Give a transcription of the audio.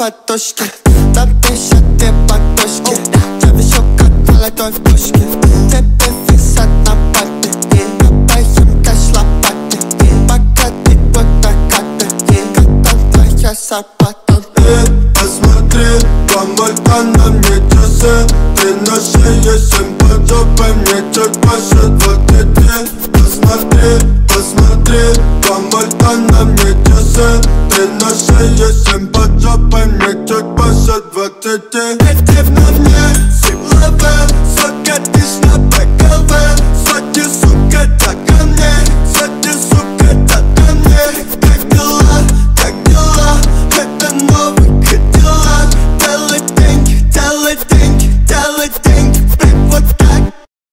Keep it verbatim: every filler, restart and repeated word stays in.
подушке. На пешате подушке. Травишь как молодой в пушке. Тебе висят на папе. Копаем кэш лопаты. Пока ты вот накаты. Готов твоя сапата. Посмотри, помолка на мне часы. Ты на шее, семь под жопой, мне чуть больше двадцати. Посмотри, посмотри, помолка на мне часы. Ты на шее, семь под жопой, мне чуть больше двадцати. Эти на мне силовые, сука, ты ж на БКВ. Сотни, сука, так